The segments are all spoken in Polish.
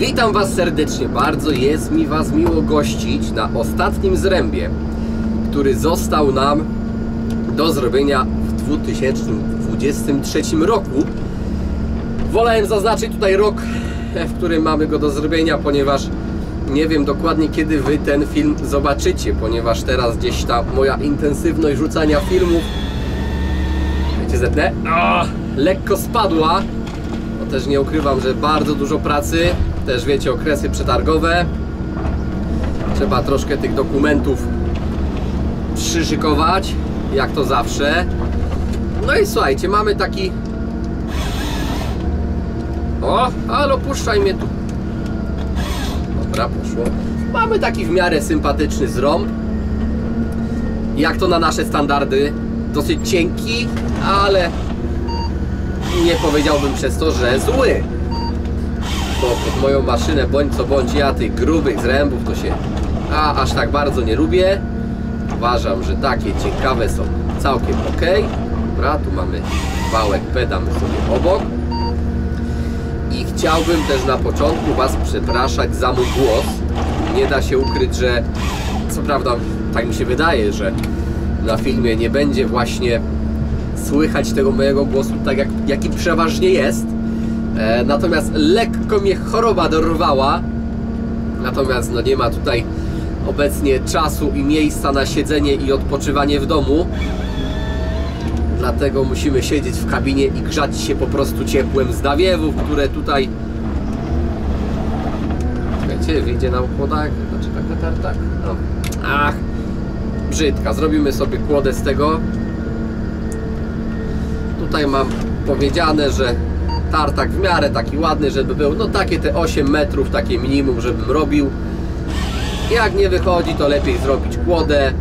Witam Was serdecznie, bardzo jest mi Was miło gościć na ostatnim zrębie, który został nam do zrobienia w 2023 roku. Wolałem zaznaczyć tutaj rok, w którym mamy go do zrobienia, ponieważ nie wiem dokładnie, kiedy Wy ten film zobaczycie, ponieważ teraz gdzieś ta moja intensywność rzucania filmów, wiecie, zetnę, lekko spadła. No też nie ukrywam, że bardzo dużo pracy, też wiecie, okresy przetargowe, trzeba troszkę tych dokumentów przyszykować, jak to zawsze. No i słuchajcie, mamy taki... ale opuszczaj mnie tu. Dobra, poszło. Mamy taki w miarę sympatyczny zrąb. Jak to na nasze standardy, dosyć cienki, ale nie powiedziałbym przez to, że zły. Bo pod moją maszynę bądź co bądź ja tych grubych zrębów to się aż tak bardzo nie lubię. Uważam, że takie ciekawe są całkiem ok. Dobra, tu mamy wałek, pedamy sobie obok. I chciałbym też na początku Was przepraszać za mój głos. Nie da się ukryć, że co prawda tak mi się wydaje, że na filmie nie będzie właśnie słychać tego mojego głosu tak jaki przeważnie jest. Natomiast lekko mnie choroba dorwała. Natomiast no nie ma tutaj obecnie czasu i miejsca na siedzenie i odpoczywanie w domu. Dlatego musimy siedzieć w kabinie i grzać się po prostu ciepłem z nawiewów, które tutaj... Wiecie, wyjdzie na układach. Znaczy tak. No. Brzydka. Zrobimy sobie kłodę z tego. Tutaj mam powiedziane, że tartak w miarę taki ładny, żeby był, no takie te 8 metrów, takie minimum, żebym robił. Jak nie wychodzi, to lepiej zrobić kłodę.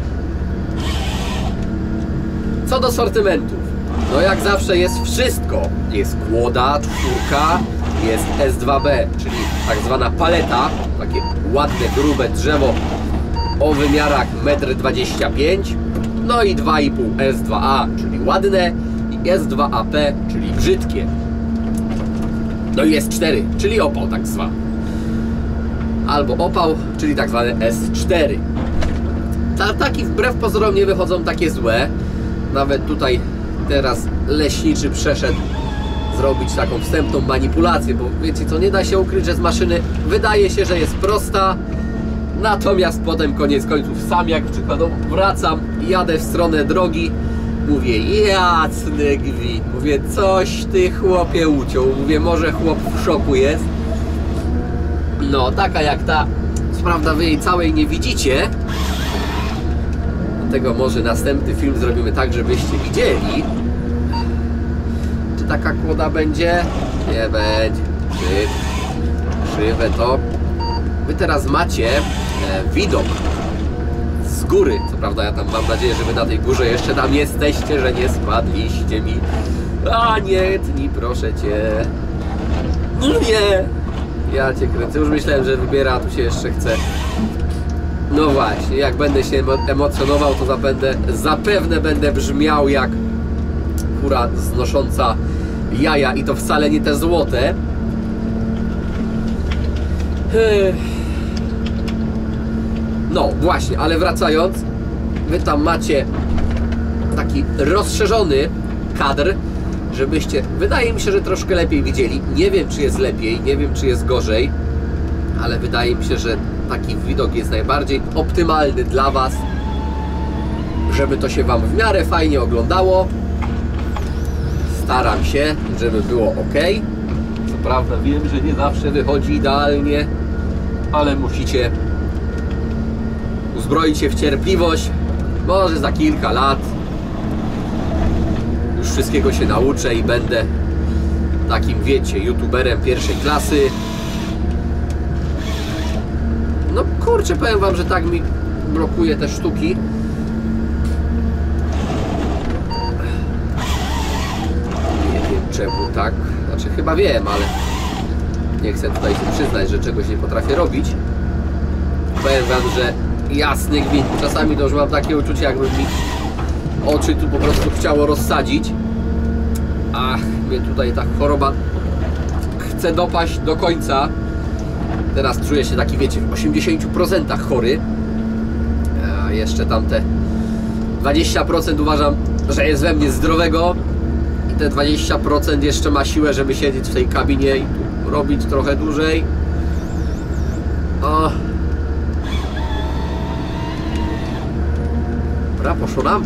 Co do sortymentów, no jak zawsze jest wszystko. Jest kłoda, czwórka, jest S2B, czyli tak zwana paleta, takie ładne, grube drzewo o wymiarach 1,25 m, no i 2,5 S2A, czyli ładne, i S2AP, czyli brzydkie. No i S4, czyli opał tak zwany. Albo opał, czyli tak zwany S4. Tartaki wbrew pozorom nie wychodzą takie złe. Nawet tutaj teraz leśniczy przeszedł zrobić taką wstępną manipulację, bo wiecie co, nie da się ukryć, że z maszyny wydaje się, że jest prosta. Natomiast potem koniec końców sam jak przykładowo wracam i jadę w stronę drogi, mówię, jasny gwint, mówię, coś ty chłopie uciął, mówię, może chłop w szoku jest. No, taka jak ta, co prawda wy jej całej nie widzicie, dlatego może następny film zrobimy tak, żebyście widzieli. Czy taka kłoda będzie? Nie będzie. Krzywe to. Wy teraz macie widok z góry. Co prawda ja tam mam nadzieję, że wy na tej górze jeszcze tam jesteście, że nie spadliście mi. A nie tnij, proszę cię. Nie. Ja cię kręcę. Już myślałem, że wybiera, a tu się jeszcze chce. No właśnie, jak będę się emocjonował, to zapewne będę brzmiał jak kura znosząca jaja i to wcale nie te złote. No właśnie, ale wracając, wy tam macie taki rozszerzony kadr, żebyście, wydaje mi się, że troszkę lepiej widzieli. Nie wiem, czy jest lepiej, nie wiem, czy jest gorzej, ale wydaje mi się, że taki widok jest najbardziej optymalny dla Was, żeby to się Wam w miarę fajnie oglądało. Staram się, żeby było ok. Co prawda wiem, że nie zawsze wychodzi idealnie, ale musicie uzbroić się w cierpliwość. Może za kilka lat już wszystkiego się nauczę i będę takim, wiecie, youtuberem pierwszej klasy. No kurczę, powiem Wam, że tak mi blokuje te sztuki. Nie wiem czemu tak. Znaczy chyba wiem, ale nie chcę tutaj się przyznać, że czegoś nie potrafię robić. Powiem Wam, że jasny gwint. Czasami to już mam takie uczucie, jakby mi oczy tu po prostu chciało rozsadzić. Ach, mnie tutaj ta choroba chce dopaść do końca. Teraz czuję się taki, wiecie, w 80% chory. A jeszcze tamte 20% uważam, że jest we mnie zdrowego. I te 20% jeszcze ma siłę, żeby siedzieć w tej kabinie i tu robić trochę dłużej. O. Dobra, poszło nam.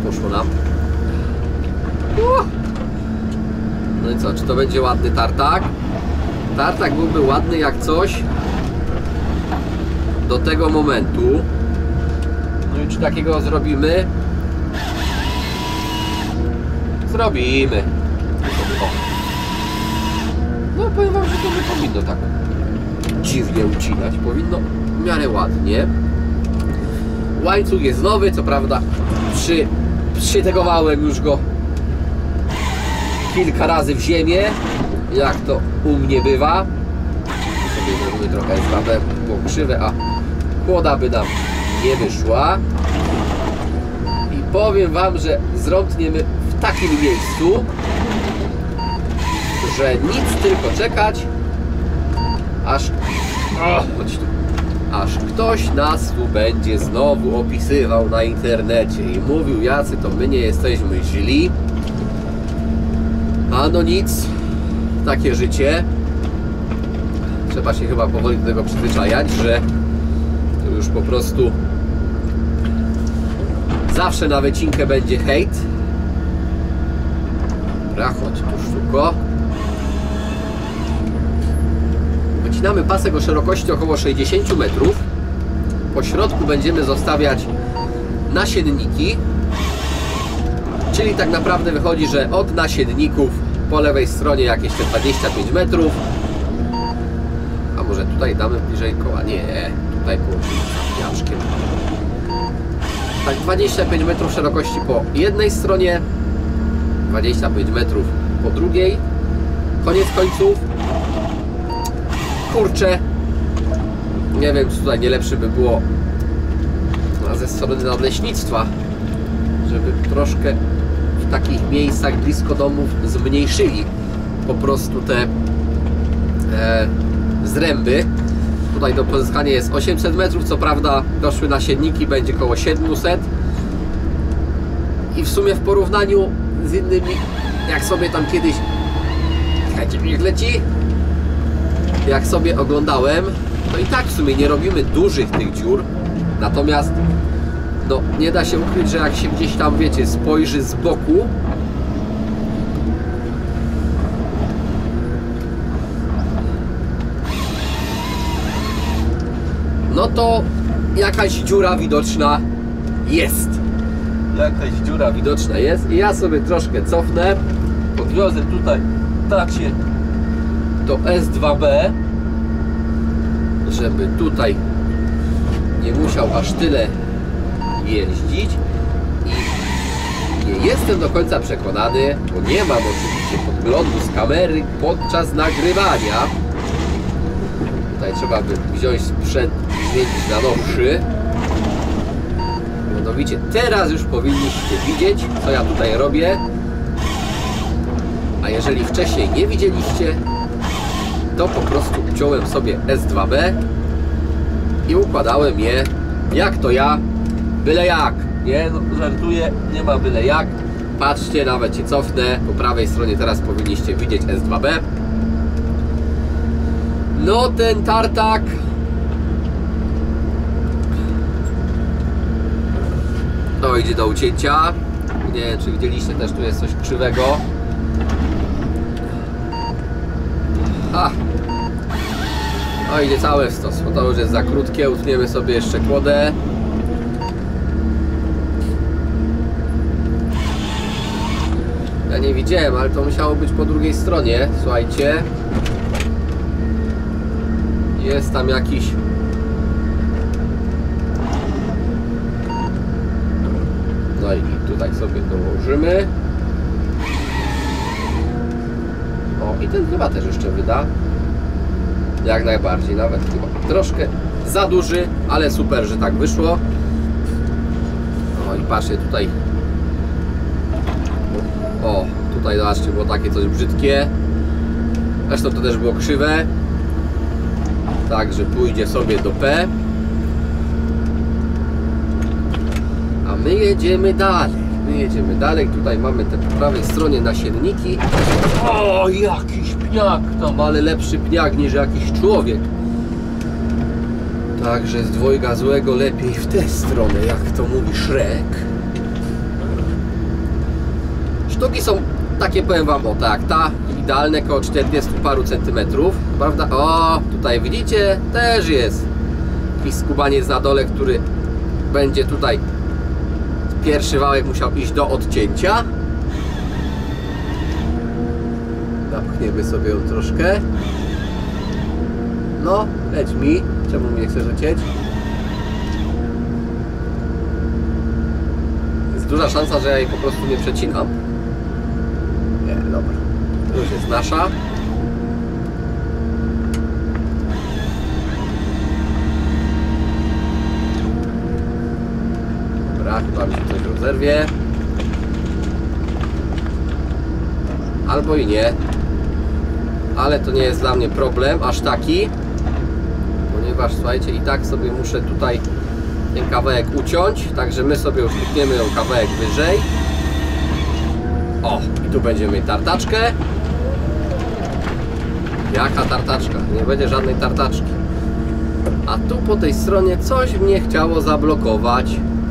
No i co, czy to będzie ładny tartak? Tartak byłby ładny jak coś do tego momentu. No i czy takiego zrobimy? Zrobimy. No powiem wam, że to nie powinno tak dziwnie ucinać. Powinno w miarę ładnie. Łańcuch jest nowy, co prawda przytegowałem już go kilka razy w ziemię, jak to u mnie bywa. Sobie zrobimy trochę SVB po krzywę, a kłoda by nam nie wyszła. I powiem wam, że zrobtniemy w takim miejscu, że nic, tylko czekać, aż ktoś nas tu będzie znowu opisywał na internecie i mówił, jacy to my nie jesteśmy źli. A no nic, takie życie. Trzeba się chyba powoli do tego przyzwyczajać, że to już po prostu zawsze na wycinkę będzie hejt. Dobra, chodź tu szybko. Wycinamy pasek o szerokości około 60 metrów. Po środku będziemy zostawiać nasienniki. Czyli tak naprawdę wychodzi, że od nasienników po lewej stronie jakieś te 25 metrów. A może tutaj damy bliżej koła? Nie, tutaj połączymy z zapniaczkiem. Tak 25 metrów szerokości po jednej stronie, 25 metrów po drugiej. Koniec końców. Kurczę, nie wiem, czy tutaj nie lepszy by było ze strony nadleśnictwa, żeby troszkę w takich miejscach blisko domów zmniejszyli po prostu te zręby. Tutaj do pozyskania jest 800 metrów, co prawda doszły nasienniki, będzie około 700 i w sumie w porównaniu z innymi, jak sobie tam kiedyś, słuchajcie, niech leci, jak sobie oglądałem, to i tak w sumie nie robimy dużych tych dziur, natomiast no nie da się ukryć, że jak się gdzieś tam, wiecie, spojrzy z boku, no to jakaś dziura widoczna jest. Jakaś dziura widoczna jest i ja sobie troszkę cofnę, podwiozę tutaj tacie do S2B, żeby tutaj nie musiał aż tyle jeździć i nie jestem do końca przekonany, bo nie mam oczywiście podglądu z kamery podczas nagrywania. Tutaj trzeba by wziąć sprzęt i zmienić na nowszy. Mianowicie teraz już powinniście widzieć, co ja tutaj robię. A jeżeli wcześniej nie widzieliście, to po prostu wziąłem sobie S2B i układałem je jak to ja, byle jak. Nie, no, żartuję, nie ma byle jak. Patrzcie, nawet się cofnę. Po prawej stronie teraz powinniście widzieć S2B. No ten tartak no idzie do ucięcia. Nie wiem, czy widzieliście, też tu jest coś krzywego. No idzie całe w stos, bo to już jest za krótkie. Utniemy sobie jeszcze kłodę. Ja nie widziałem, ale to musiało być po drugiej stronie. Słuchajcie, jest tam jakiś no i tutaj sobie dołożymy. O, i ten chyba też jeszcze wyda. Jak najbardziej, nawet chyba troszkę za duży, ale super, że tak wyszło. No i patrzcie tutaj. O, tutaj zobaczcie, było takie coś brzydkie. Zresztą to też było krzywe. Także pójdzie sobie do P. A my jedziemy dalej. Tutaj mamy te po prawej stronie nasienniki. O, jakiś pniak tam, ale lepszy pniak niż jakiś człowiek. Także z dwojga złego lepiej w tę stronę, jak to mówi Shrek. Sztuki są takie, powiem wam, o tak, ta idealne koło 40 paru centymetrów, prawda? O, tutaj widzicie, też jest jakiś skubaniec na dole, który będzie tutaj, pierwszy wałek musiał iść do odcięcia. Napchniemy sobie ją troszkę. No, leć mi. Czemu mnie chcesz lecieć? Jest duża szansa, że ja jej po prostu nie przecinam. Nie, dobra. To już jest nasza. Dobra, chyba mi się coś rozerwie. Albo i nie. Ale to nie jest dla mnie problem aż taki. Ponieważ, słuchajcie, i tak sobie muszę tutaj ten kawałek uciąć. Także my sobie już utniemy ją kawałek wyżej. O, i tu będziemy mieć tartaczkę. Jaka tartaczka? Nie będzie żadnej tartaczki. A tu po tej stronie coś mnie chciało zablokować.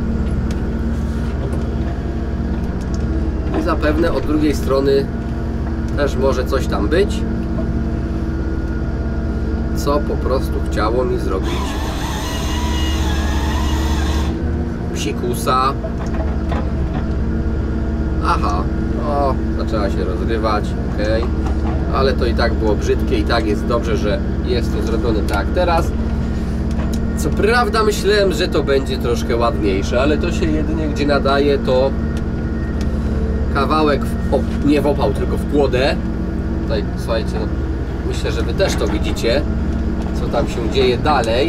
I zapewne od drugiej strony też może coś tam być, co po prostu chciało mi zrobić psikusa. Aha, o, zaczęła się rozrywać, ok, ale to i tak było brzydkie, i tak jest dobrze, że jest to zrobione tak jak teraz. Co prawda myślałem, że to będzie troszkę ładniejsze, ale to się jedynie gdzie nadaje, to kawałek nie w opał, tylko w kłodę. Tutaj, słuchajcie, no, myślę, że wy też to widzicie, co tam się dzieje dalej.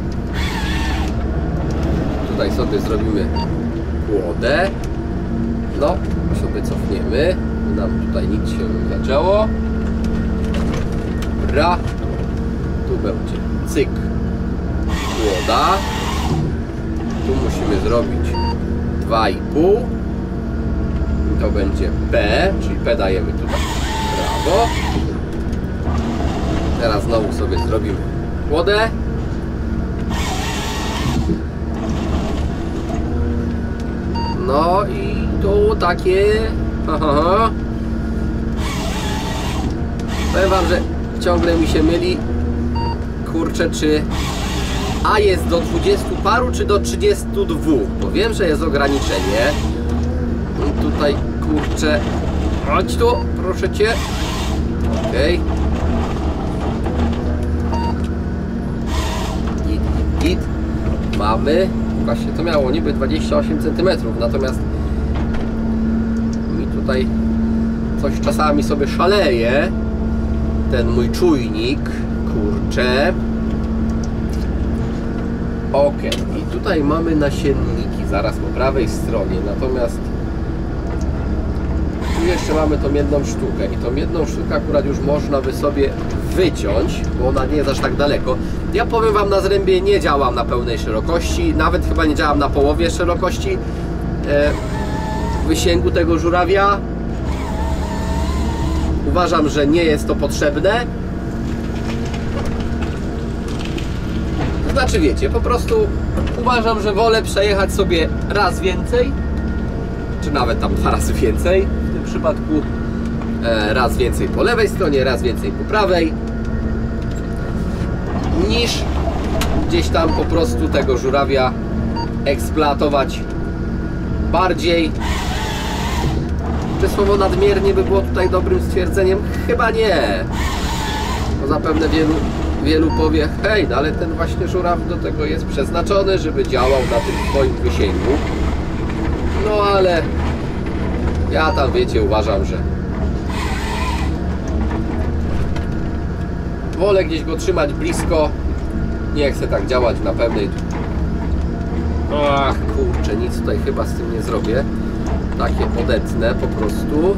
Tutaj sobie zrobimy kłodę. No, sobie cofniemy. Nam tutaj nic się nie zaczęło. Dobra. Tu będzie cyk, kłoda. Tu musimy zrobić 2,5. To będzie P, czyli P dajemy tutaj prawo. Teraz znowu sobie zrobimy kłodę. No i tu takie... Aha. Powiem wam, że ciągle mi się myli. Kurczę, czy A jest do 20 paru, czy do 32? Bo wiem, że jest ograniczenie. I tutaj, kurczę, chodź tu, proszę cię. Okej. Git. Mamy. Właśnie to miało niby 28 cm, natomiast mi tutaj coś czasami sobie szaleje. Ten mój czujnik, kurczę. Okej. I tutaj mamy nasienniki zaraz po prawej stronie, natomiast tu jeszcze mamy tą jedną sztukę i tą jedną sztukę akurat już można by sobie wyciąć, bo ona nie jest aż tak daleko. Ja powiem wam, na zrębie nie działam na pełnej szerokości, nawet chyba nie działam na połowie szerokości wysięgu tego żurawia. Uważam, że nie jest to potrzebne. To znaczy, wiecie, po prostu uważam, że wolę przejechać sobie raz więcej, czy nawet tam 2 razy więcej. W tym przypadku raz więcej po lewej stronie, raz więcej po prawej, niż gdzieś tam po prostu tego żurawia eksploatować bardziej. Czy słowo nadmiernie by było tutaj dobrym stwierdzeniem? Chyba nie. Bo zapewne wielu powie, hej, no ale ten właśnie żuraw do tego jest przeznaczony, żeby działał na tym swoim wysięgu. No ale ja tam, wiecie, uważam, że wolę gdzieś go trzymać blisko. Nie chcę tak działać na pewnej... Ach, kurczę, nic tutaj chyba z tym nie zrobię. Takie odetnę po prostu.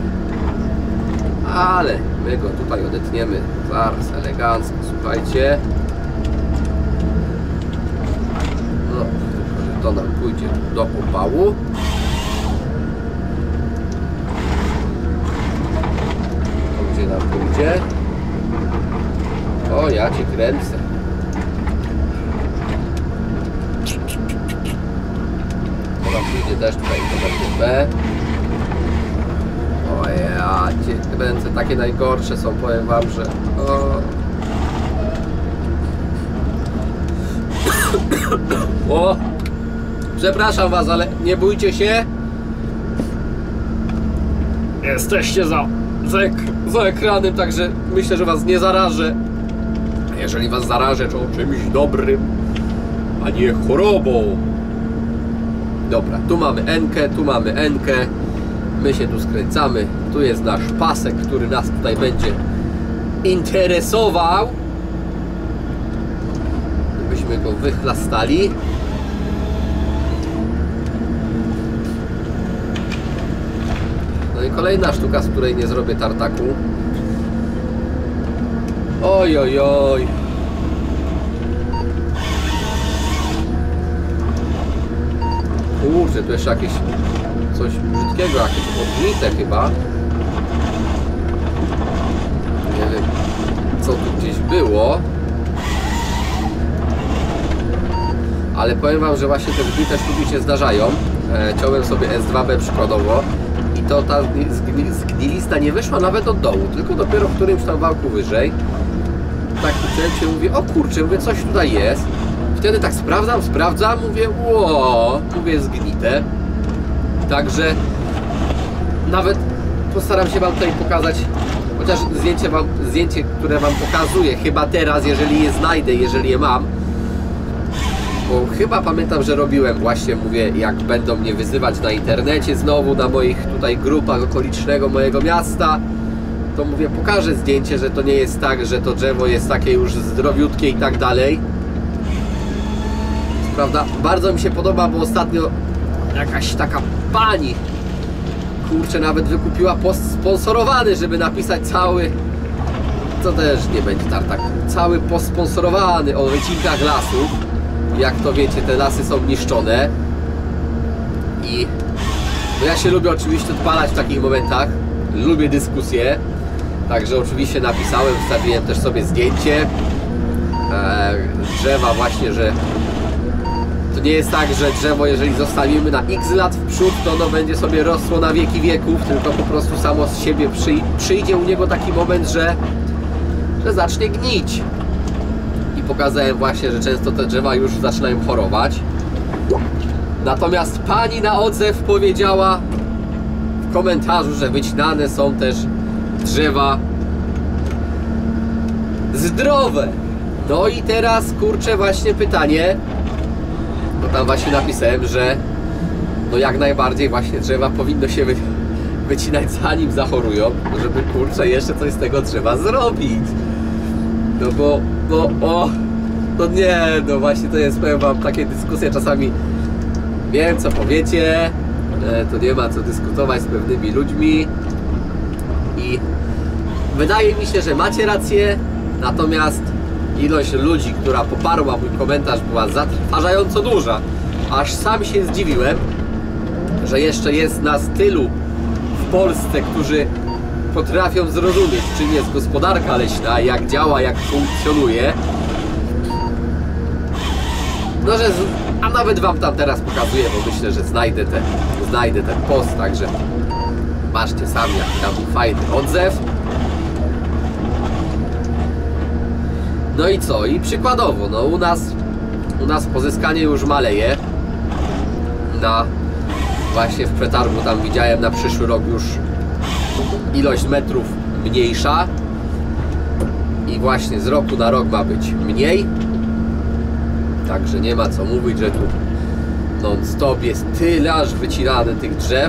Ale my go tutaj odetniemy zaraz elegancko, słuchajcie. to nam pójdzie do opału. To gdzie nam pójdzie? O, ja cię kręcę. To nam pójdzie też tutaj, to będzie B. O, ja cię kręcę. Takie najgorsze są, powiem wam, że... O! Przepraszam was, ale nie bójcie się. Jesteście za ekranem, także myślę, że was nie zarażę. A jeżeli was zarażę, to czymś dobrym, a nie chorobą. Dobra, tu mamy N-kę, tu mamy N-kę. My się tu skręcamy. Tu jest nasz pasek, który nas tutaj będzie interesował. Byśmy go wychlastali. No i kolejna sztuka, z której nie zrobię tartaku. Oj, oj, oj. Kurczę, tu jeszcze jakieś coś brzydkiego, jakieś podbite chyba. Nie wiem, co tu gdzieś było. Ale powiem wam, że właśnie te zgnite sztuki się zdarzają. Ciąłem sobie S2B przykładowo i to ta zgnilista nie wyszła nawet od dołu, tylko dopiero w którymś tam wałku wyżej. Tak się mówię, o kurczę, mówię, coś tutaj jest. Wtedy tak sprawdzam, mówię, ło, mówię, zgnite. Także nawet postaram się wam tutaj pokazać, chociaż zdjęcie, które wam pokazuję, chyba teraz, jeżeli je znajdę, jeżeli je mam. Bo chyba pamiętam, że robiłem właśnie, mówię, jak będą mnie wyzywać na internecie znowu, na moich tutaj grupach okolicznego mojego miasta, to mówię, pokażę zdjęcie, że to nie jest tak, że to drzewo jest takie już zdrowiutkie i tak dalej. Prawda? Bardzo mi się podoba, bo ostatnio jakaś taka pani, kurczę, nawet wykupiła post sponsorowany, żeby napisać cały, to też nie będzie tartak, cały post sponsorowany o wycinkach lasów. Jak to wiecie, te lasy są niszczone i no ja się lubię oczywiście odpalać w takich momentach, lubię dyskusję, także oczywiście napisałem, wstawiłem też sobie zdjęcie drzewa właśnie, że to nie jest tak, że drzewo, jeżeli zostawimy na x lat w przód, to ono będzie sobie rosło na wieki wieków, tylko po prostu samo z siebie przyjdzie u niego taki moment, że zacznie gnić. I pokazałem właśnie, że często te drzewa już zaczynają chorować. Natomiast pani na odzew powiedziała w komentarzu, że wycinane są też drzewa zdrowe. No i teraz, kurczę, właśnie pytanie, bo tam właśnie napisałem, że no jak najbardziej właśnie drzewa powinno się wycinać zanim zachorują, żeby, kurczę, jeszcze coś z tego drzewa zrobić. No bo, no nie, no właśnie to jest, powiem wam, takie dyskusje czasami, wiem co powiecie, to nie ma co dyskutować z pewnymi ludźmi i wydaje mi się, że macie rację, natomiast ilość ludzi, która poparła mój komentarz, była zatrważająco duża, aż sam się zdziwiłem, że jeszcze jest nas tylu w Polsce, którzy potrafią zrozumieć, czym jest gospodarka leśna, jak działa, jak funkcjonuje. No, że a nawet wam tam teraz pokazuję, bo myślę, że znajdę ten post, także patrzcie sami, jaki tam fajny odzew. No i co? I przykładowo, no u nas pozyskanie już maleje. Właśnie w przetargu tam widziałem na przyszły rok już ilość metrów mniejsza. I właśnie z roku na rok ma być mniej. Także nie ma co mówić, że tu non-stop jest tyle aż wycinane tych drzew.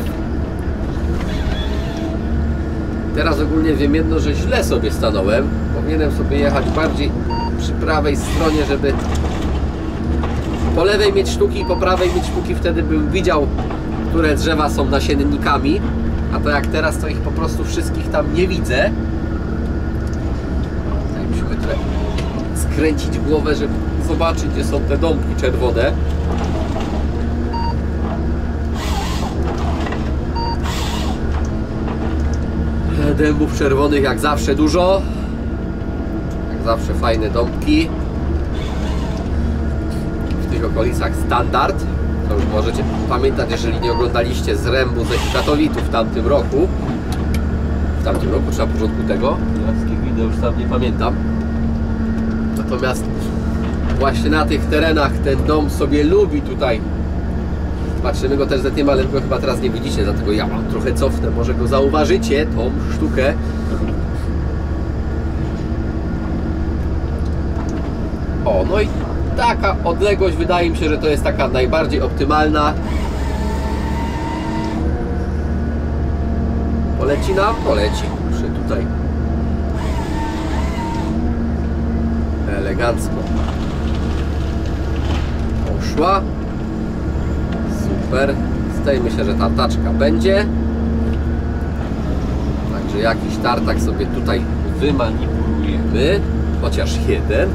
Teraz ogólnie wiem jedno, że źle sobie stanąłem. Powinienem sobie jechać bardziej przy prawej stronie, żeby po lewej mieć sztuki i po prawej mieć sztuki. Wtedy bym widział, które drzewa są nasiennikami. A to jak teraz, to ich po prostu wszystkich tam nie widzę. Tutaj musimy trochę skręcić głowę, żeby zobaczyć, gdzie są te dąbki czerwone. dębów czerwonych jak zawsze dużo. Jak zawsze fajne dąbki. W tych okolicach standard. To już możecie pamiętać, jeżeli nie oglądaliście Zrębu ze Światowitów w tamtym roku. W tamtym roku, czy na początku tego? Jaskich wideo już tam nie pamiętam. Natomiast właśnie na tych terenach ten dom sobie lubi tutaj. Patrzymy go też za tym, ale go chyba teraz nie widzicie, dlatego ja wam trochę cofnę, może go zauważycie, tą sztukę. O, no i taka odległość, wydaje mi się, że to jest taka najbardziej optymalna. Poleci nam? Poleci. Muszę tutaj elegancko poszła. Super. Tutaj myślę, że ta taczka będzie. Także jakiś tartak sobie tutaj wymanipulujemy. Chociaż jeden.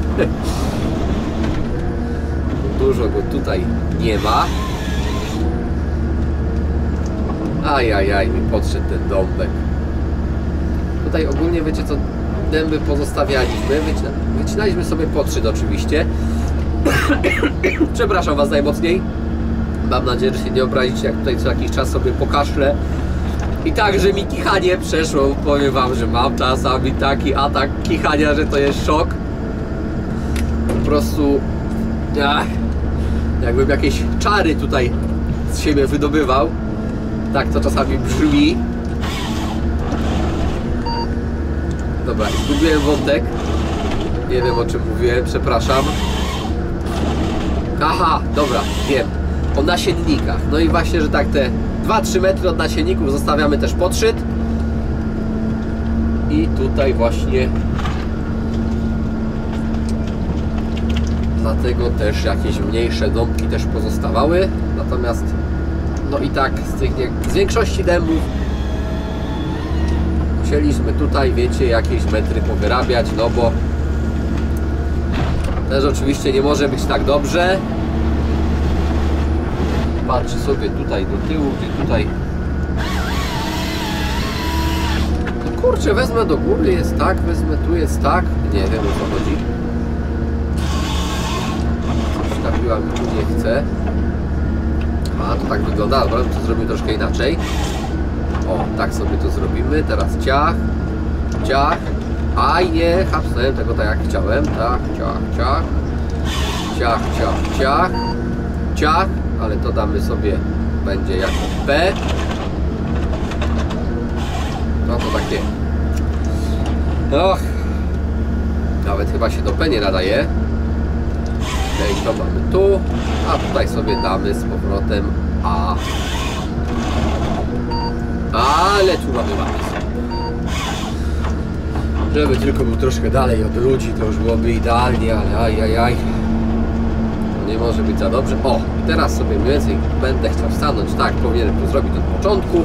Dużo go tutaj nie ma. Ajajaj, mi podszedł ten dąbek. Tutaj ogólnie, wiecie co, dęby pozostawialiśmy. Wycinaliśmy sobie po 3 oczywiście. Przepraszam was najmocniej. Mam nadzieję, że się nie obrazicie, jak tutaj co jakiś czas sobie pokaszlę. I tak, że mi kichanie przeszło. Powiem wam, że mam czasami taki atak kichania, że to jest szok. Po prostu jakbym jakieś czary tutaj z siebie wydobywał. Tak to czasami brzmi. Dobra, zgubiłem wątek. Nie wiem, o czym mówiłem, przepraszam. Aha, dobra, wiem. O nasiennikach. No i właśnie, że tak te 2-3 metry od nasienników zostawiamy też podszyt. I tutaj właśnie dlatego też jakieś mniejsze dąbki też pozostawały. Natomiast no i tak z większości dębów musieliśmy tutaj, wiecie, jakieś metry powyrabiać, no bo też oczywiście nie może być tak dobrze. Patrzę sobie tutaj do tyłu, gdzie tutaj. No kurczę, wezmę do góry, jest tak, wezmę tu, jest tak. Nie wiem, o co chodzi. Coś trafiła mi tu, nie chce. A, to tak wygląda, ale bym to zrobił troszkę inaczej. O, tak sobie to zrobimy. Teraz ciach, ciach. Aj, nie, hapsnąłem tego tak jak chciałem. Tak, ciach, ciach. Ciach, ciach, ciach. Ciach. Ale to damy sobie, będzie jako P. No to takie. Och. Nawet chyba się do P nie nadaje. I to mamy tu. A tutaj sobie damy z powrotem A. Ale tu mamy napis. Żeby tylko był troszkę dalej od ludzi, to już byłoby idealnie, ale ajajaj. Nie może być za dobrze. O, i teraz sobie mniej więcej będę chciał stanąć tak, powinienem to zrobić od początku,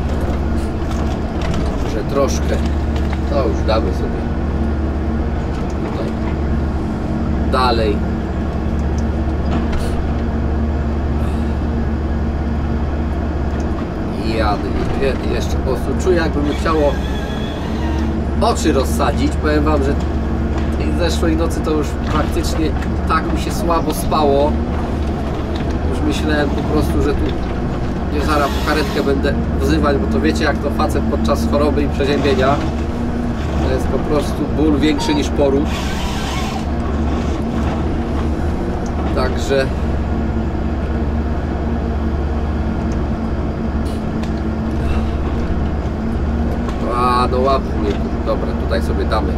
że troszkę to już damy sobie tutaj dalej. I jadę jeszcze po prostu czuję, jakby mi chciało oczy rozsadzić. Powiem wam, że zeszłej nocy to już praktycznie tak mi się słabo spało. Już myślałem po prostu, że tu nie zaraz po karetkę będę wzywać, bo to wiecie, jak to facet podczas choroby i przeziębienia. To jest po prostu ból większy niż poród. Także no łap mnie. Dobra, tutaj sobie damy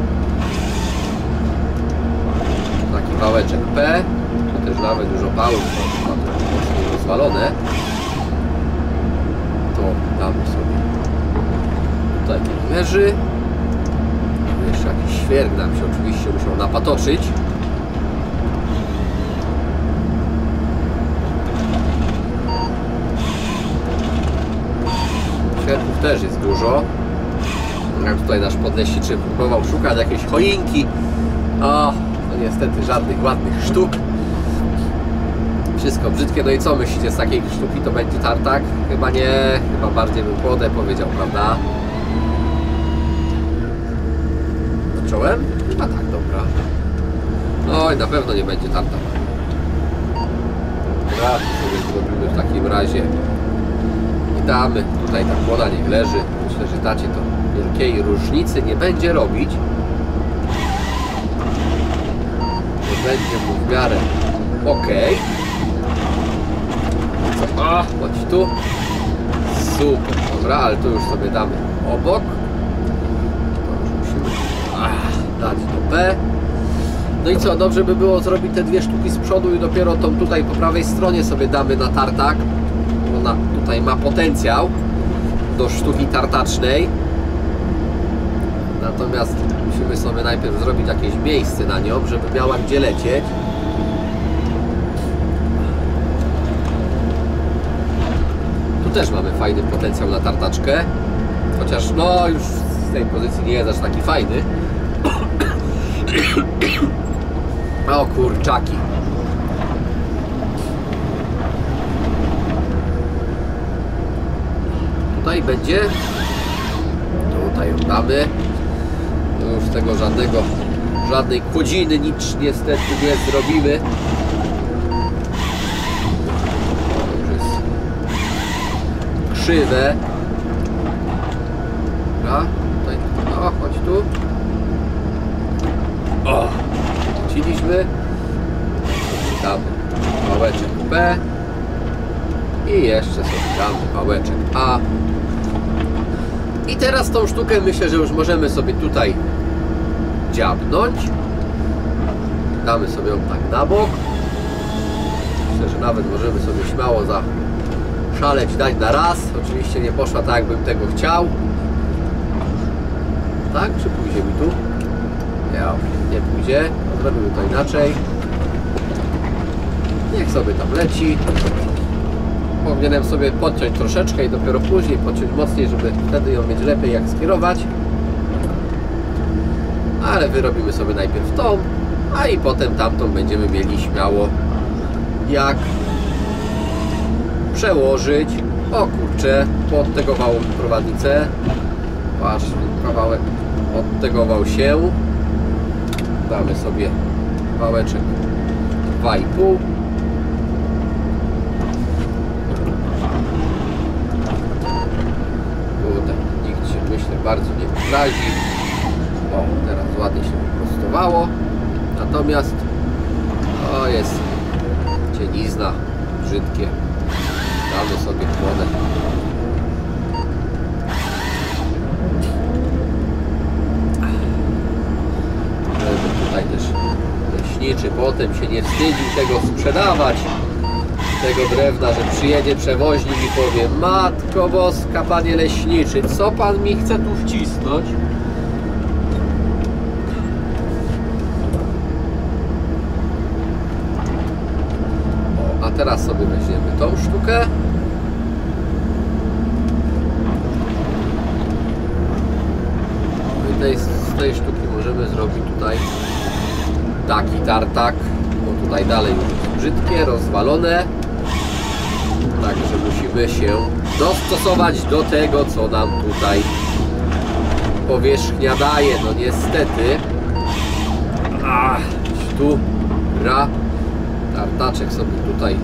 taki wałeczek P, tu też nawet dużo pałów, to mocno rozwalone. To damy sobie tutaj leży. Tu jeszcze jakiś świerk nam się oczywiście musiał napatoczyć. Świerków też jest dużo. Jak tutaj nasz podleśniczy próbował szukać jakiejś choinki. O, no niestety żadnych ładnych sztuk. Wszystko brzydkie. No i co myślicie, z takiej sztuki to będzie tartak? Chyba nie, chyba bardziej bym kłodę powiedział, prawda? zacząłem? Chyba tak, dobra. No i na pewno nie będzie tarta. Dobra, sobie zrobimy w takim razie. I damy, tutaj ta kłoda niech leży. Myślę, że tacie to wielkiej różnicy nie będzie robić. To będzie mu w miarę okej. A, chodź tu. Super, dobra, ale tu już sobie damy obok. To już musimy dać do B. No i co, dobrze by było zrobić te dwie sztuki z przodu i dopiero tą tutaj po prawej stronie sobie damy na tartak. Ona tutaj ma potencjał do sztuki tartacznej. Natomiast musimy sobie najpierw zrobić jakieś miejsce na nią, żeby miała gdzie lecieć. Tu też mamy fajny potencjał na tartaczkę. Chociaż no już z tej pozycji nie jest aż taki fajny. O kurczaki. Tutaj będzie. Tutaj ją damy. No już tego żadnej kłodziny nic niestety nie zrobimy. To już jest krzywe. Dobra, tutaj, o, chodź tu. O, wróciliśmy. Damy wałeczek B. I jeszcze sobie damy wałeczek A. I teraz tą sztukę myślę, że już możemy sobie tutaj dziabnąć. Damy sobie ją tak na bok. Myślę, że nawet możemy sobie śmiało zaszaleć, dać na raz. Oczywiście nie poszła tak, jakbym tego chciał. Tak? Czy pójdzie mi tu? Nie pójdzie. Zrobimy to inaczej. Niech sobie tam leci. Powinienem sobie podciąć troszeczkę i dopiero później podciąć mocniej, żeby wtedy ją mieć lepiej jak skierować. Ale wyrobimy sobie najpierw tą, a i potem tamtą będziemy mieli śmiało jak przełożyć. O kurczę, podtegowało prowadnicę. Patrz, kawałek odtegował się. Damy sobie wałeczek 2,5. Tutaj nikt się, myślę, bardzo nie wyrazi. O, teraz ładnie się wyprostowało. Natomiast to jest cienizna, brzydkie. Damy sobie wodę. Żeby tutaj też leśniczy potem się nie wstydził tego sprzedawać, tego drewna, że przyjedzie przewoźnik i powie: Matko Boska, panie leśniczy, co pan mi chce tu wcisnąć? O, a teraz sobie weźmiemy tą sztukę. Z tej sztuki możemy zrobić tutaj taki tartak, bo tutaj dalej już jest brzydkie, rozwalone. Także musimy się dostosować do tego, co nam tutaj powierzchnia daje. No niestety. Tu tartaczek sobie tutaj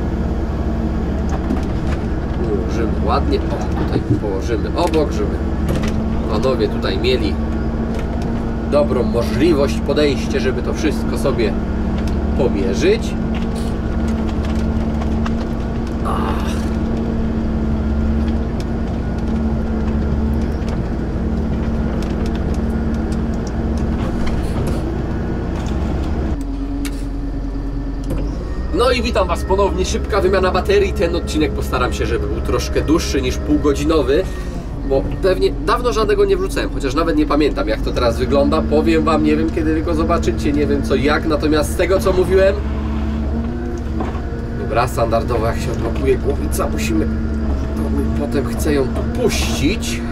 ułożymy ładnie. O, tutaj położymy obok, żeby panowie tutaj mieli dobrą możliwość podejścia, żeby to wszystko sobie pomierzyć. No i witam Was ponownie, szybka wymiana baterii. Ten odcinek postaram się, żeby był troszkę dłuższy niż półgodzinowy, bo pewnie dawno żadnego nie wrzucałem, chociaż nawet nie pamiętam, jak to teraz wygląda. Powiem Wam, nie wiem, kiedy Wy go zobaczycie, nie wiem co i jak, natomiast z tego, co mówiłem, dobra, standardowo jak się odblokuje głowica, musimy, to potem chcę ją tu puścić.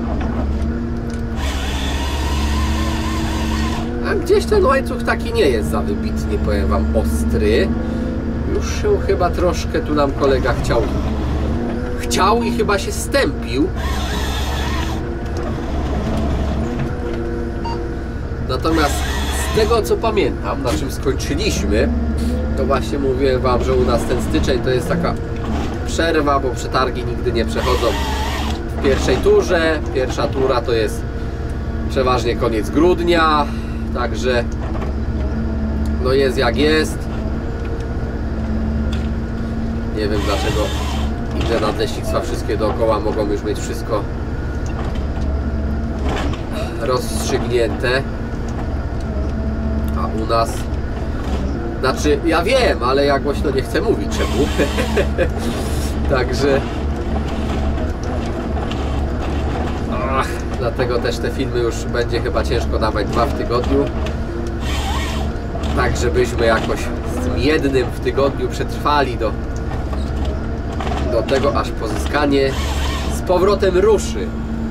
A gdzieś ten łańcuch taki nie jest za wybitnie, powiem Wam, ostry. Już się chyba troszkę tu nam kolega chciał i chyba się stępił. Natomiast z tego co pamiętam, na czym skończyliśmy, to właśnie mówiłem wam, że u nas ten styczeń to jest taka przerwa, bo przetargi nigdy nie przechodzą w pierwszej turze. Pierwsza tura to jest przeważnie koniec grudnia, także no jest jak jest. Nie wiem dlaczego inne nadleśnictwa wszystkie dookoła mogą już mieć wszystko rozstrzygnięte, a u nas, znaczy ja wiem, ale ja głośno nie chcę mówić czemu. Także dlatego też te filmy już będzie chyba ciężko dawać 2 w tygodniu, tak żebyśmy jakoś z tym jednym w tygodniu przetrwali do tego, aż pozyskanie z powrotem ruszy.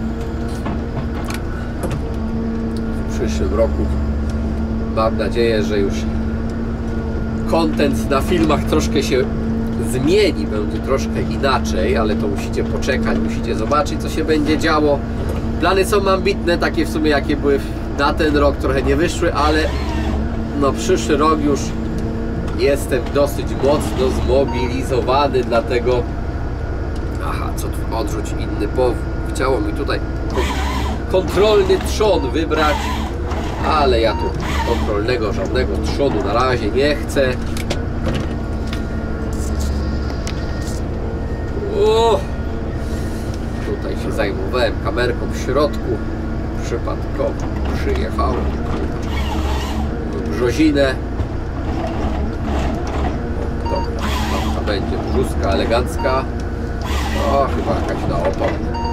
W przyszłym roku mam nadzieję, że już content na filmach troszkę się zmieni, będzie troszkę inaczej, ale to musicie poczekać, musicie zobaczyć, co się będzie działo. Plany są ambitne, takie w sumie jakie były na ten rok, trochę nie wyszły, ale no przyszły rok już jestem dosyć mocno zmobilizowany, dlatego co tu odrzuć inny powód. Chciało mi tutaj kontrolny trzon wybrać, ale ja tu kontrolnego, żadnego trzonu na razie nie chcę. Tutaj się zajmowałem kamerką w środku, przypadkowo przyjechałem w Brzozinę. Dobra, ta będzie brzuska elegancka. O, chyba jakaś na opał.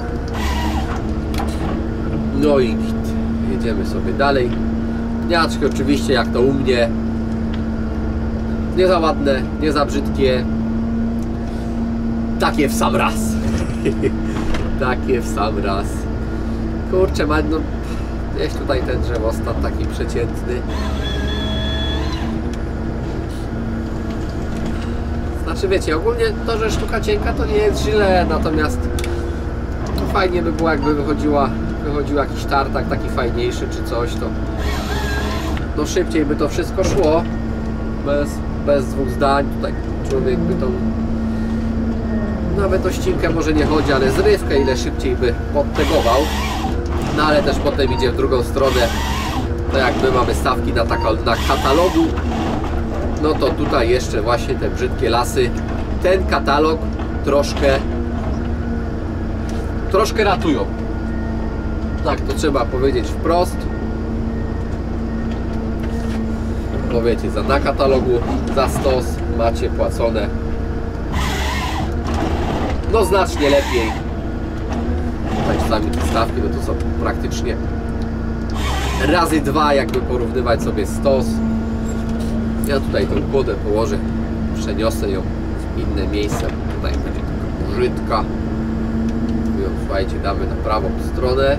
No i git. Jedziemy sobie dalej. Pniaczki oczywiście jak to u mnie. Nie za ładne, nie za brzydkie. Takie w sam raz. Takie w sam raz. Kurczę, no gdzieś tutaj ten drzewostan taki przeciętny. Znaczy wiecie, ogólnie to, że sztuka cienka to nie jest źle, natomiast to fajnie by było, jakby wychodził jakiś tartak taki fajniejszy czy coś, to no szybciej by to wszystko szło, bez dwóch zdań. Tutaj człowiek by tą, nawet o ścinkę może nie chodzi, ale zrywkę ile szybciej by podtegował. No ale też potem idzie w drugą stronę, to jak my mamy stawki na katalogu, no to tutaj jeszcze właśnie te brzydkie lasy, ten katalog troszkę ratują. Tak, to trzeba powiedzieć wprost. Bo wiecie, na katalogu za stos macie płacone no znacznie lepiej. Tutaj czasami te stawki, no to są praktycznie razy 2, jakby porównywać sobie stos. Ja tutaj tą kłodę położę, przeniosę ją w inne miejsce. Tutaj będzie taka użytka. Ją, słuchajcie, damy na prawą stronę.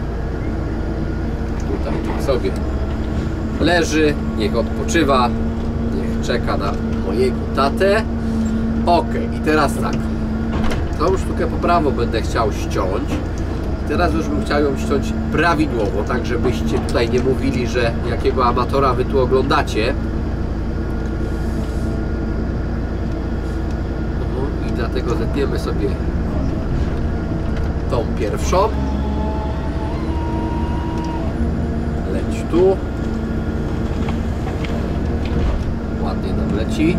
Tutaj niech sobie leży, niech odpoczywa, niech czeka na mojego tatę. Ok, i teraz tak. Tą sztukę po prawo będę chciał ściąć. Teraz już bym chciał ją ściąć prawidłowo, tak żebyście tutaj nie mówili, że jakiego amatora wy tu oglądacie. I dlatego zetniemy sobie tą pierwszą. Leć tu. Ładnie nam leci.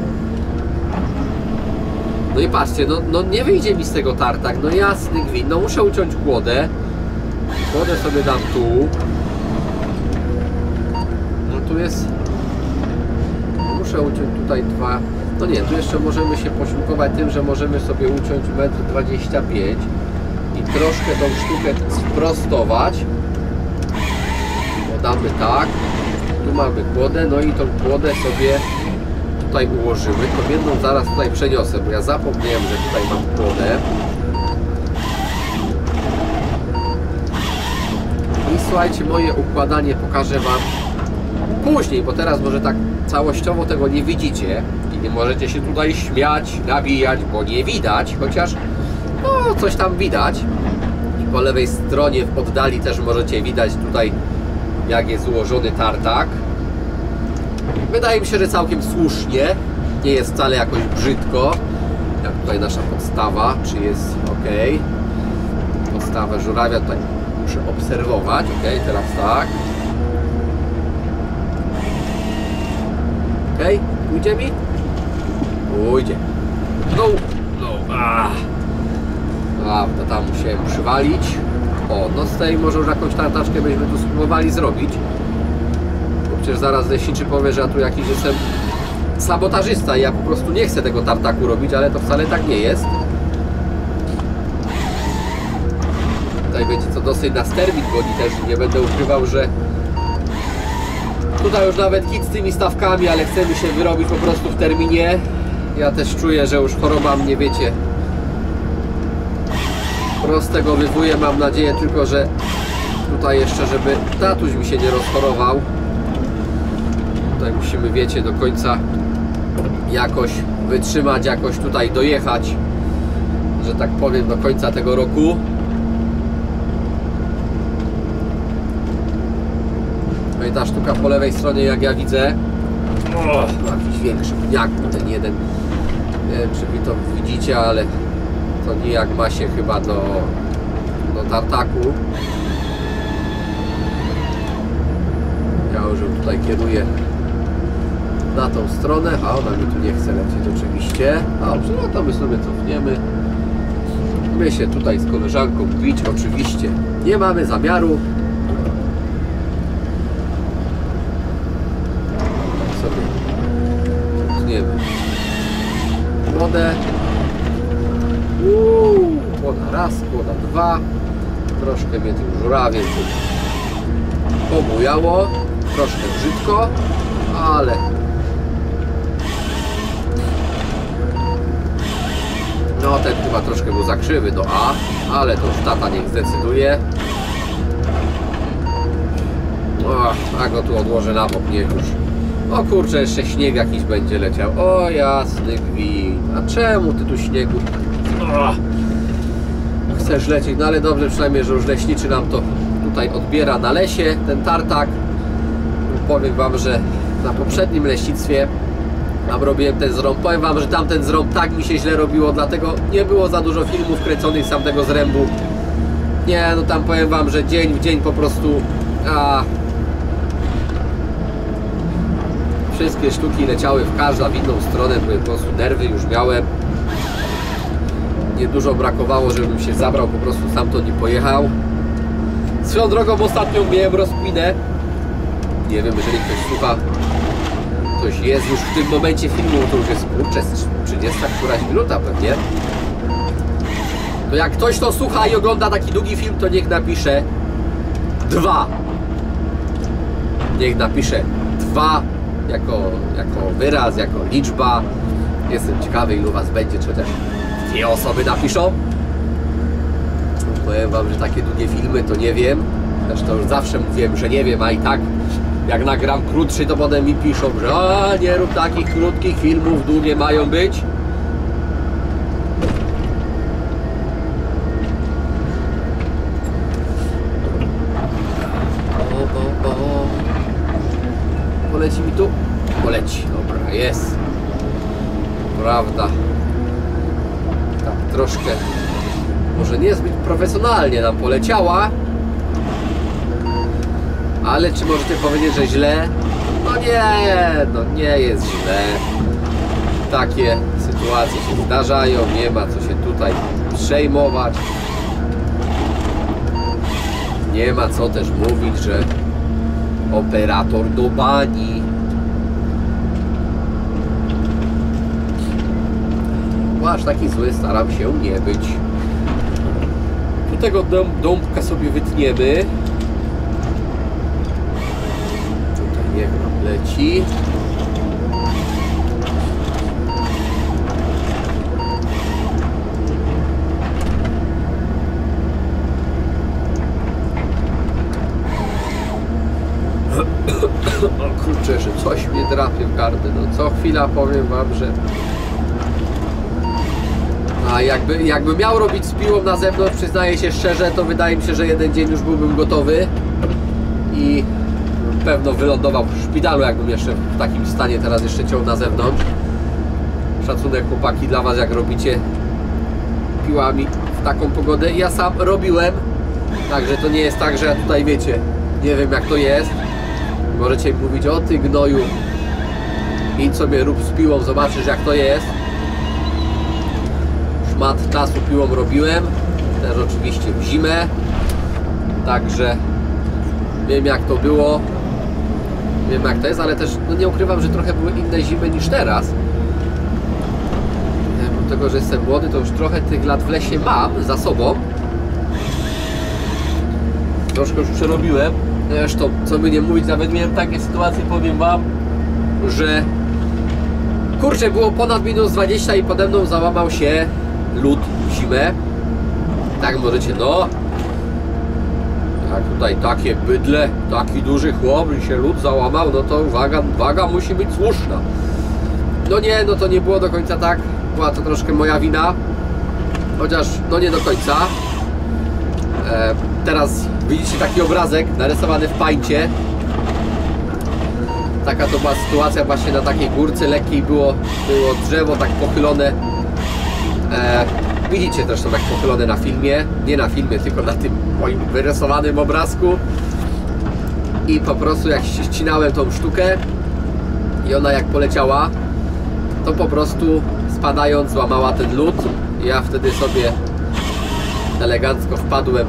No i patrzcie, no nie wyjdzie mi z tego tartak, no jasny gwint, no muszę uciąć kłodę. Kłodę sobie dam tu. No tu jest... Muszę uciąć tutaj 2... No nie, tu jeszcze możemy się posiłkować tym, że możemy sobie uciąć 1,25 m i troszkę tą sztukę sprostować. Podamy tak. Tu mamy kłodę, no i tą kłodę sobie tutaj ułożymy. To jedną zaraz tutaj przeniosę, bo ja zapomniałem, że tutaj mam kłodę. I słuchajcie, moje układanie pokażę wam później, bo teraz może tak całościowo tego nie widzicie i nie możecie się tutaj śmiać, nawijać, bo nie widać, chociaż no coś tam widać. I po lewej stronie w oddali też możecie widać tutaj jak jest ułożony tartak. Wydaje mi się, że całkiem słusznie. Nie jest wcale jakoś brzydko. Jak tutaj nasza podstawa, czy jest ok. Podstawę żurawia tutaj muszę obserwować. Ok, teraz tak. Ok, pójdzie mi? Pójdzie. No, prawda, tam musiałem przywalić. O, no z tej może już jakąś tartaczkę byśmy tu spróbowali zrobić. Bo przecież zaraz leśniczy powie, że ja tu jakiś jestem sabotażysta i ja po prostu nie chcę tego tartaku robić, ale to wcale tak nie jest. Tutaj będzie co dosyć na sterwit godzi też, nie będę ukrywał, że tutaj już nawet kit z tymi stawkami, ale chcemy się wyrobić po prostu w terminie. Ja też czuję, że już choroba mnie, wiecie, prostego wywuje. Mam nadzieję tylko, że tutaj jeszcze, żeby tatuś mi się nie rozchorował. Tutaj musimy, wiecie, do końca jakoś wytrzymać, jakoś tutaj dojechać, że tak powiem, do końca tego roku. No i ta sztuka po lewej stronie, jak ja widzę, jakiś większy pniak, ten jeden, nie wiem, czy wy to widzicie, ale to nijak ma się chyba do tartaku. Ja już ją tutaj kieruję na tą stronę, a ona mi tu nie chce lecieć oczywiście. Dobrze, no to my sobie cofniemy. My się tutaj z koleżanką bić oczywiście nie mamy zamiaru. Tak sobie cofniemy wodę. Kłoda raz, kłoda dwa. Troszkę mnie tym żurawiem pobujało. Troszkę brzydko, ale no ten chyba troszkę był za krzywy do A, ale to już tata niech zdecyduje. A go tu odłożę na bok, niech już. O kurczę, jeszcze śnieg jakiś będzie leciał. O jasny gwint. A czemu ty tu śniegu chcesz lecieć? No ale dobrze przynajmniej, że już leśniczy nam to tutaj odbiera na lesie, ten tartak. Powiem wam, że na poprzednim leśnictwie tam robiłem ten zrąb. Powiem wam, że tamten zrąb tak mi się źle robiło, dlatego nie było za dużo filmów kręconych z tamtego zrębu. Nie, no tam powiem wam, że dzień w dzień po prostu wszystkie sztuki leciały w każdą w inną stronę, po prostu nerwy już miałem. Niedużo brakowało, żebym się zabrał, po prostu stamtąd nie pojechał. Swoją drogą ostatnio miałem rozkminę. Nie wiem, jeżeli ktoś słucha, ktoś jest już w tym momencie filmu, to już jest kurczę 30 któraś minuta pewnie. To jak ktoś to słucha i ogląda taki długi film, to niech napisze 2. Niech napisze 2 jako wyraz, jako liczba. Jestem ciekawy, ilu was będzie, czy chociaż 2 osoby napiszą. Powiem wam, że takie długie filmy to nie wiem. Zresztą już zawsze mówiłem, że nie wiem, a i tak jak nagram krótszy, to potem mi piszą, że nie rób takich krótkich filmów, długie mają być. Poleci mi tu? Poleci, dobra, jest. Prawda. Tak, troszkę może niezbyt profesjonalnie nam poleciała. Ale czy możecie powiedzieć, że źle? No nie jest źle. Takie sytuacje się zdarzają, nie ma co się tutaj przejmować. Nie ma co też mówić, że operator do bani. Aż taki zły staram się nie być. Tu tego dąbka sobie wytniemy. Niech nam leci. O kurczę, że coś mnie drapie w gardę. No co chwila powiem wam, że jakby miał robić z piłą na zewnątrz, przyznaję się szczerze, to wydaje mi się, że jeden dzień już byłbym gotowy i pewno wylądował w szpitalu, jakbym jeszcze w takim stanie teraz jeszcze ciął na zewnątrz. Szacunek, chłopaki, dla was, jak robicie piłami w taką pogodę. Ja sam robiłem, także to nie jest tak, że ja tutaj, wiecie, nie wiem jak to jest. Możecie mi mówić: o ty gnoju, idź sobie rób z piłą, zobaczysz jak to jest. Szmat czasu piłą robiłem, też oczywiście w zimę, także wiem jak to było, wiem jak to jest, ale też no nie ukrywam, że trochę były inne zimy niż teraz. Mimo tego, że jestem młody, to już trochę tych lat w lesie mam za sobą. Troszkę już przerobiłem. Zresztą, co by nie mówić, nawet miałem takie sytuacje, powiem wam, że kurczę, było ponad -20 i pode mną załamał się lód w zimę. Tak możecie, no jak tutaj takie bydle, taki duży chłop i się lód załamał, no to waga musi być słuszna. No nie, no to nie było do końca tak. Była to troszkę moja wina, chociaż no nie do końca. Teraz widzicie taki obrazek narysowany w pańcie. Taka to była sytuacja właśnie na takiej górce lekkiej, było drzewo tak pochylone. Widzicie zresztą tak pochylone na filmie, nie na filmie, tylko na tym moim wyrysowanym obrazku. I po prostu jak ścinałem tą sztukę i ona jak poleciała, to po prostu spadając złamała ten lód. Ja wtedy sobie elegancko wpadłem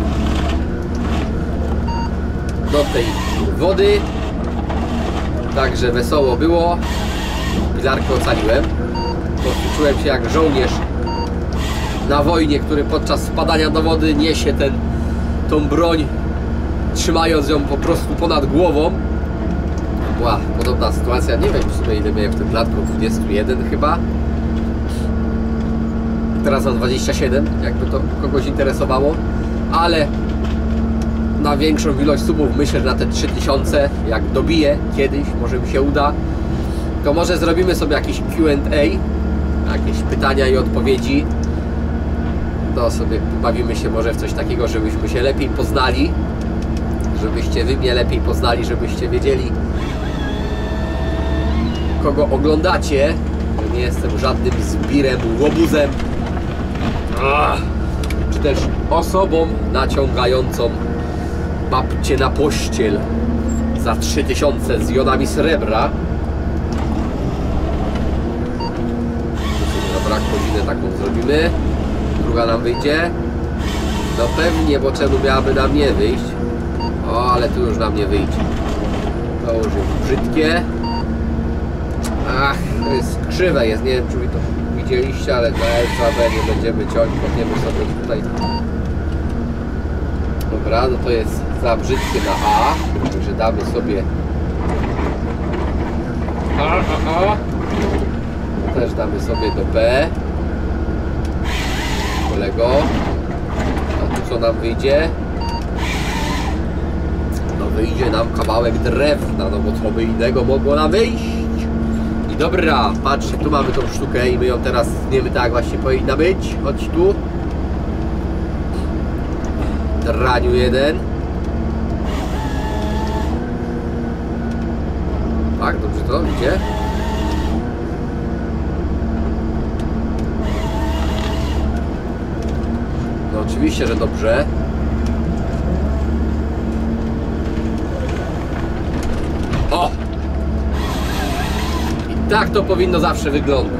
do tej wody, także wesoło było. Pilarkę ocaliłem, poczułem się jak żołnierz na wojnie, który podczas wpadania do wody niesie tą broń, trzymając ją po prostu ponad głową. Była podobna sytuacja, nie wiem w sumie ile miałem w tym latku, 21 chyba. Teraz mam 27, jakby to kogoś interesowało, ale na większą ilość subów myślę, że na te 3000, jak dobiję kiedyś, może mi się uda, to może zrobimy sobie jakiś Q&A, jakieś pytania i odpowiedzi. To sobie bawimy się może w coś takiego, żebyśmy się lepiej poznali, żebyście wy mnie lepiej poznali, żebyście wiedzieli, kogo oglądacie, że nie jestem żadnym zbirem, łobuzem, czy też osobą naciągającą babcię na pościel za 3000 z jonami srebra. Na brak godzinę taką zrobimy. Druga nam wyjdzie. No pewnie, bo czemu miałaby nam nie wyjść? O, ale tu już nam nie wyjdzie. To już jest brzydkie. Ach, to jest krzywe jest, nie wiem czy wy to widzieliście, ale na SAB nie będziemy ciąć, potniemy sobie tutaj. Dobra, no to jest za brzydkie na A, także damy sobie też damy sobie do B. Kolego, a tu co nam wyjdzie? No wyjdzie nam kawałek drewna, no bo co by innego mogło nam wyjść? I dobra, patrzcie, tu mamy tą sztukę i my ją teraz zniemy tak jak właśnie powinna być. Chodź tu. Draniu jeden. Tak, dobrze to idzie. No oczywiście, że dobrze. O! I tak to powinno zawsze wyglądać.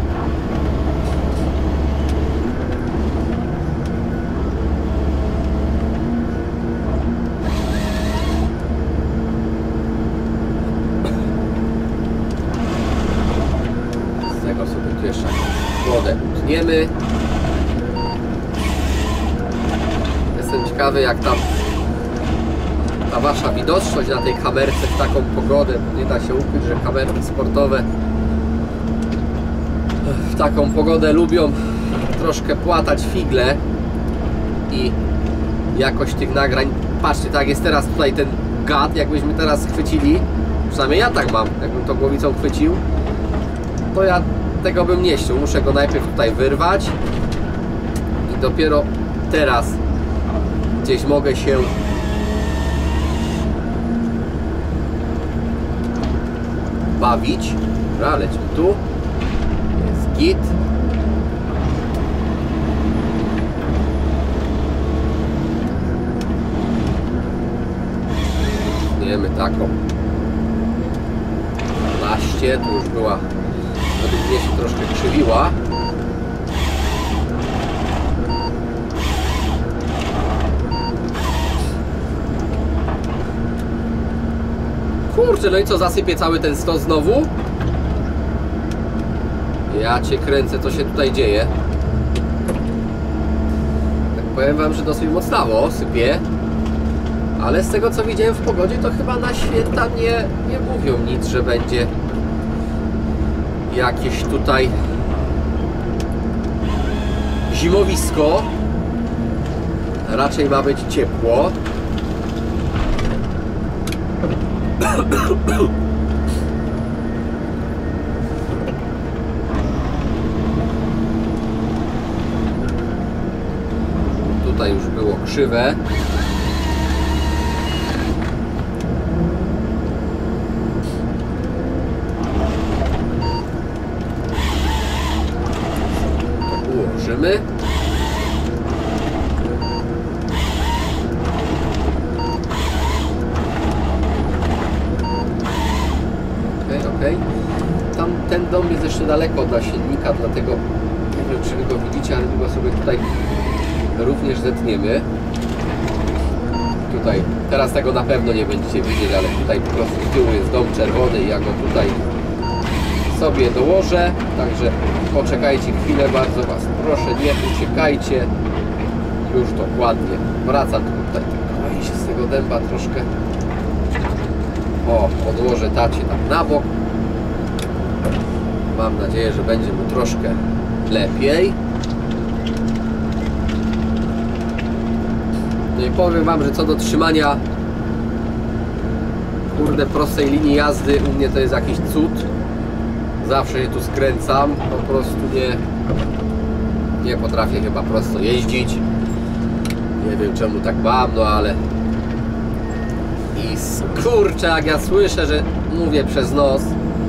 Z tego sobie tu jeszcze wodę utniemy. Jestem ciekawy, jak tam ta wasza widoczność na tej kamerce w taką pogodę, nie da się ukryć, że kamery sportowe w taką pogodę lubią troszkę płatać figle i jakość tych nagrań. Patrzcie, tak jest teraz tutaj ten gad, jakbyśmy teraz chwycili, przynajmniej ja tak mam, jakbym to głowicą chwycił, to ja tego bym nie ściął, muszę go najpierw tutaj wyrwać i dopiero teraz gdzieś mogę się bawić. Dobra, lecimy tu. Jest git. Wiemy taką 12, tu już była, według mnie się troszkę krzywiła. Kurczę, no i co, zasypię cały ten stos znowu? Ja cię kręcę, co się tutaj dzieje. Tak powiem wam, że dosyć mocnawo sypie. Ale z tego co widziałem w pogodzie, to chyba na święta nie mówią nic, że będzie jakieś tutaj zimowisko. Raczej ma być ciepło. Tutaj już było krzywe. Ułożymy. Okej. Tam ten dom jest jeszcze daleko od nasiennika, dlatego nie wiem, czy wy go widzicie, ale my go sobie tutaj również zetniemy. Tutaj, teraz tego na pewno nie będziecie widzieć, ale tutaj po prostu z tyłu jest dom czerwony i ja go tutaj sobie dołożę, także poczekajcie chwilę, bardzo was proszę, nie uciekajcie. Już dokładnie wracam tutaj, tylko się z tego dęba troszkę odłożę tacie tam na bok. Mam nadzieję, że będzie mu troszkę lepiej. No i powiem wam, że co do trzymania kurde prostej linii jazdy, u mnie to jest jakiś cud. Zawsze się tu skręcam, po prostu nie potrafię chyba prosto jeździć. Nie wiem czemu tak mam, no ale i kurczę, jak ja słyszę, że mówię przez nos.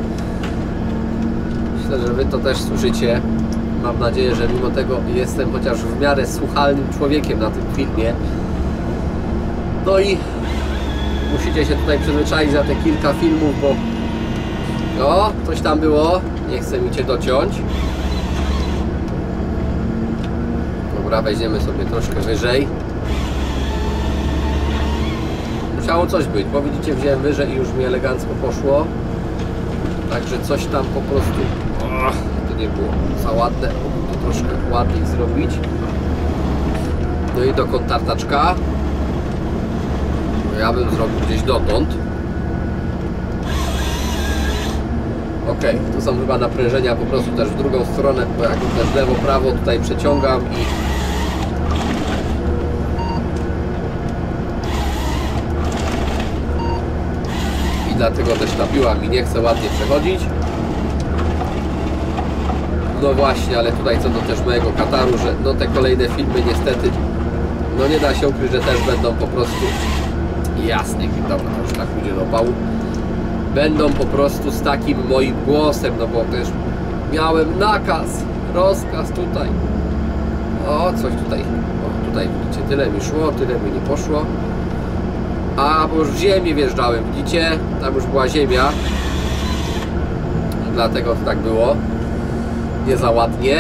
Myślę, że wy to też słyszycie. Mam nadzieję, że mimo tego jestem chociaż w miarę słuchalnym człowiekiem na tym filmie. No i musicie się tutaj przyzwyczaić za te kilka filmów, bo o, coś tam było. Nie chcę mi cię dociąć. Dobra, weźmiemy sobie troszkę wyżej. Musiało coś być, bo widzicie, wziąłem wyżej i już mi elegancko poszło. Także coś tam po prostu to nie było za ładne. To troszkę ładniej zrobić. No i dokąd tartaczka? No ja bym zrobił gdzieś dotąd. Ok, to są chyba naprężenia po prostu też w drugą stronę, bo jak też lewo, prawo tutaj przeciągam i dlatego też ta piła mi nie chce ładnie przechodzić. No właśnie, ale tutaj co do też mojego kataru, że no te kolejne filmy niestety, no nie da się ukryć, że też będą po prostu jasne, dobra, to już tak będzie dopał. Będą po prostu z takim moim głosem, no bo też miałem nakaz, rozkaz tutaj. O, coś tutaj, o, tutaj widzicie, tyle mi szło, tyle mi nie poszło. A, bo już w ziemię wjeżdżałem, widzicie? Tam już była ziemia. Dlatego to tak było. Nie za ładnie.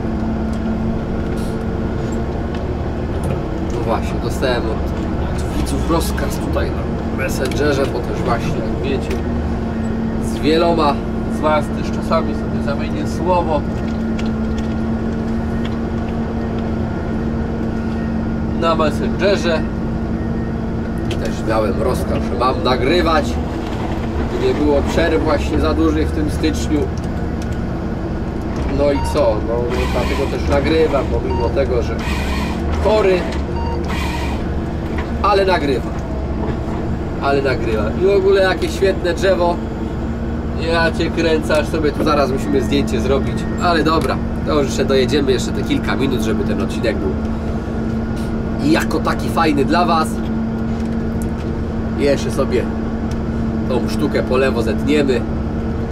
No właśnie, dostałem od widzów rozkaz tutaj na Messengerze, bo też właśnie, jak wiecie, z wieloma z was też czasami sobie zamienię słowo. Na Messengerze. Też miałem rozkaz, że mam nagrywać, żeby nie było przerw właśnie za dużych w tym styczniu. No i co? No dlatego też nagrywam, pomimo tego, że chory, ale nagrywam. I w ogóle jakie świetne drzewo. Ja cię kręcę, aż sobie tu zaraz musimy zdjęcie zrobić. Ale dobra, to już jeszcze dojedziemy jeszcze te kilka minut, żeby ten odcinek był i jako taki fajny dla was. Jeszcze sobie tą sztukę po lewo zetniemy.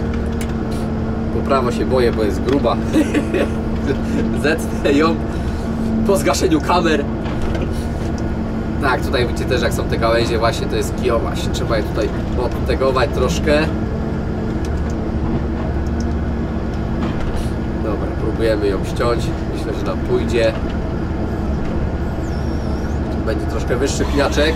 Po prawo się boję, bo jest gruba. Zetnę ją po zgaszeniu kamer. Tak, tutaj widzicie też jak są te gałęzie, właśnie to jest kio, właśnie trzeba je tutaj odtegować troszkę. Dobra, próbujemy ją ściąć, myślę, że nam pójdzie. Tu będzie troszkę wyższy pniaczek,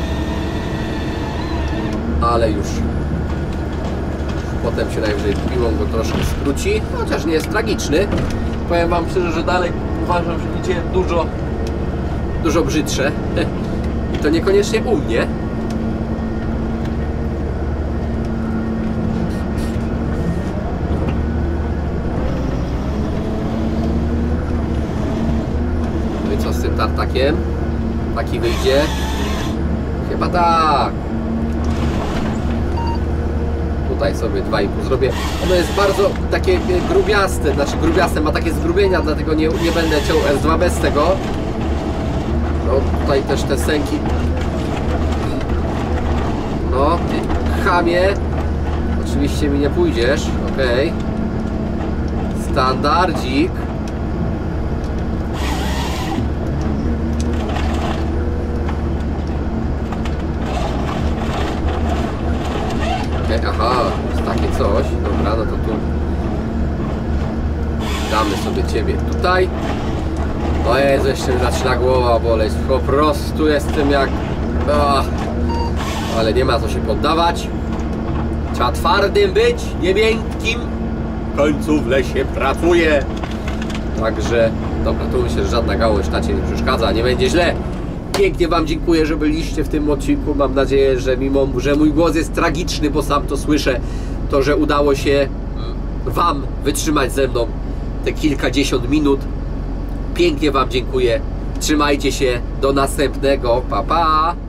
ale już potem się najwyżej piłą go troszkę skróci, chociaż nie jest tragiczny. Powiem wam szczerze, że dalej uważam, że idzie dużo brzydsze. I to niekoniecznie u mnie. No i co z tym tartakiem? Taki wyjdzie? Chyba tak. Tutaj sobie 2,5 zrobię. Ono jest bardzo takie grubiaste, znaczy grubiaste, ma takie zgrubienia, dlatego nie będę ciął S2 z tego. No tutaj też te sęki. No, ty chamie. Oczywiście mi nie pójdziesz, okej. Standardzik. Aha, jest takie coś. Dobra, no to tu damy sobie ciebie tutaj. O Jezu, jeszcze mi zaczyna głowa boleć. Po prostu jestem jak... Ale nie ma co się poddawać. Trzeba twardym być, nie miękkim. W końcu w lesie pracuje. Także, dobra, tu myślę, że żadna gałąź tacie nie przeszkadza, nie będzie źle. Pięknie wam dziękuję, że byliście w tym odcinku. Mam nadzieję, że mimo, że mój głos jest tragiczny, bo sam to słyszę, to, że udało się wam wytrzymać ze mną te kilkadziesiąt minut. Pięknie wam dziękuję. Trzymajcie się. Do następnego. Pa, pa!